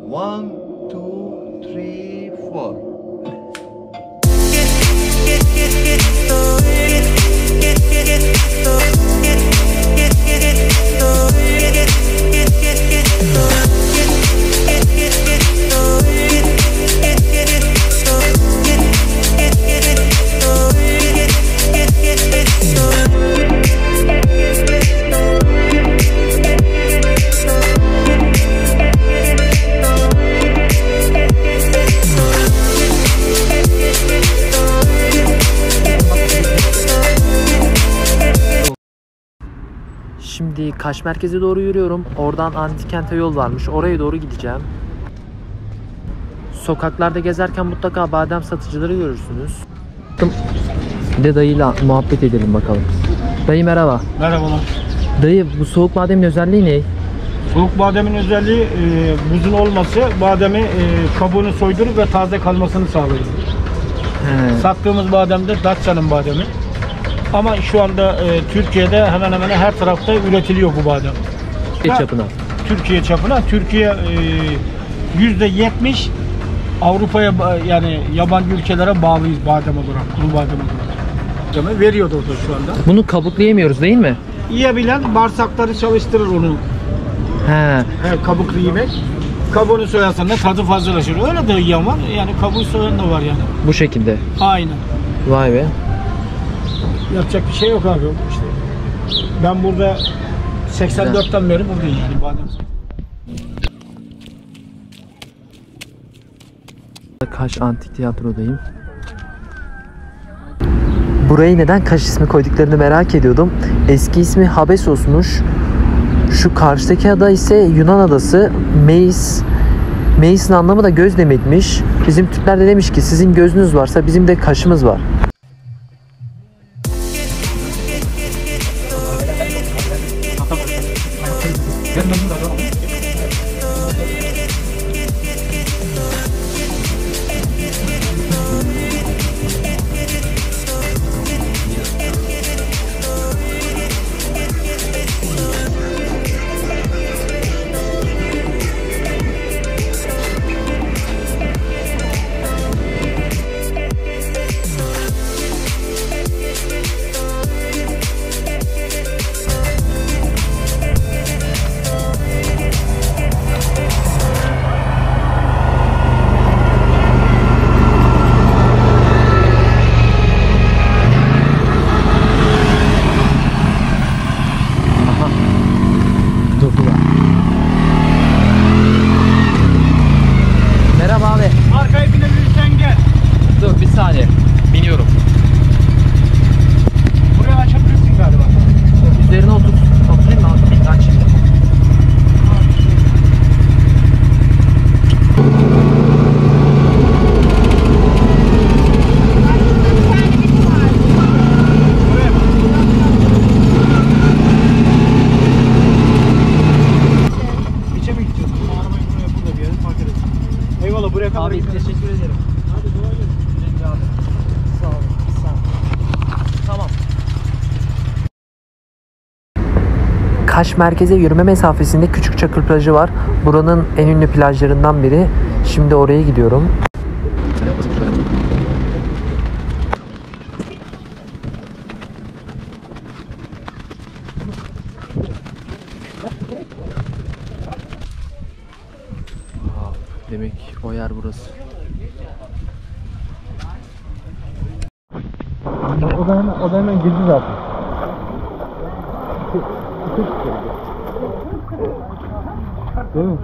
1, 2, 3, 4. Şimdi Kaş merkeze doğru yürüyorum. Oradan Antitkent'e yol varmış. Oraya doğru gideceğim. Sokaklarda gezerken mutlaka badem satıcıları görürsünüz. Bir de dayıyla muhabbet edelim bakalım. Dayı merhaba. Merhabalar. Dayı bu soğuk bademin özelliği ne? Soğuk bademin özelliği buzun olması bademi kabuğunu soydurur ve taze kalmasını sağlıyor. Sattığımız badem de Datça'nın bademi. Ama şu anda Türkiye'de hemen hemen her tarafta üretiliyor bu badem. Türkiye çapına. Türkiye çapına. Türkiye %70 Avrupa'ya yani yabancı ülkelere bağlıyız badem olarak, kuru badem olarak. Veriyordu orada şu anda. Bunu kabuklu yemiyoruz değil mi? Yiyebilen bağırsakları çalıştırır onu. He. Kabuklu yemek. Kabuğunu soyarsan da tadı fazlalaşır. Öyle de yiyen var. Yani kabuğu soyan da var yani. Bu şekilde. Aynen. Vay be. Yapacak bir şey yok abi. İşte ben burada 84'ten beri buradayım yani badem. Kaş Antik Tiyatro'dayım. Burayı neden Kaş ismi koyduklarını merak ediyordum. Eski ismi Habesos'muş. Şu karşıdaki ada ise Yunan adası Meis. Meis'in anlamı da göz demekmiş. Bizim Türkler de demiş ki sizin gözünüz varsa bizim de kaşımız var. Abi teşekkür ederim. Hadi dua gelin. Abi. Sağ olun. Sağ olun. Tamam. Kaş merkeze yürüme mesafesinde Küçük Çakır plajı var. Buranın en ünlü plajlarından biri. Şimdi oraya gidiyorum. Demek o yer burası. O da hemen girdi zaten. Değil mi?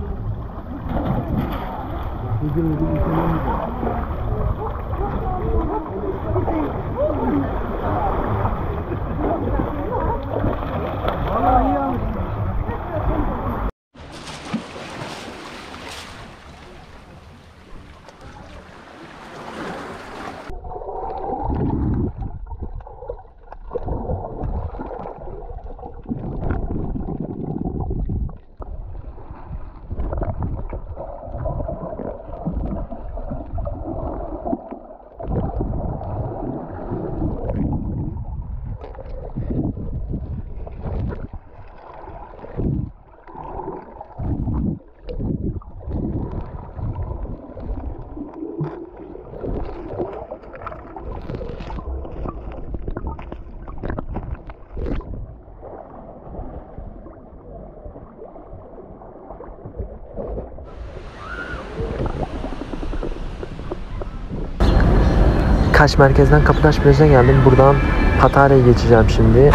Kaş merkezden Kapıtaş plajına geldim. Buradan Patara'ya geçeceğim şimdi.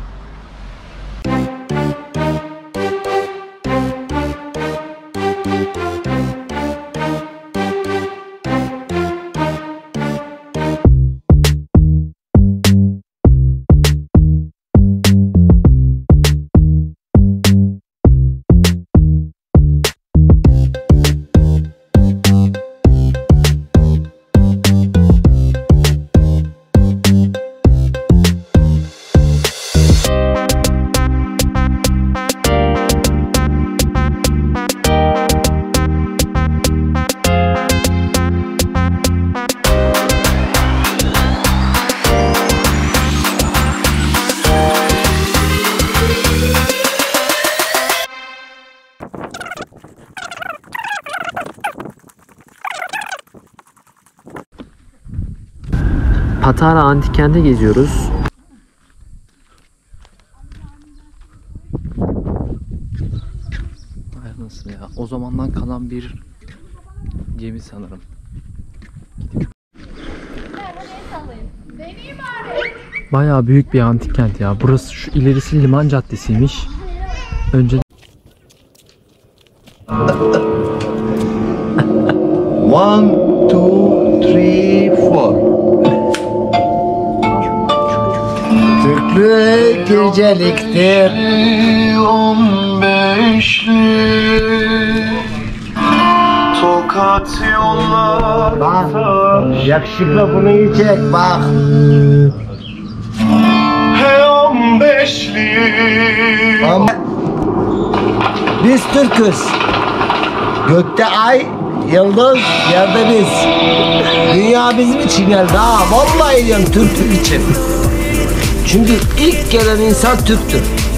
Patara Antik Kent'e geziyoruz. Ay nasıl ya? O zamandan kalan bir gemi sanırım. Bayağı büyük bir antik kent ya. Burası şu ilerisi Liman Caddesi'ymiş. Önce 1, 2, 3, 4. Türklük yüceliktir. 15'lik Tokat yollar. Bak, yakışıklı bunu iyi çek bak. Hey 15'lik. Ama biz Türk'üz. Gökte ay, yıldız, yerde biz. Dünya bizim için geldi ha. Vallahi diyorum Türklük için. Çünkü ilk gelen insan Türktür.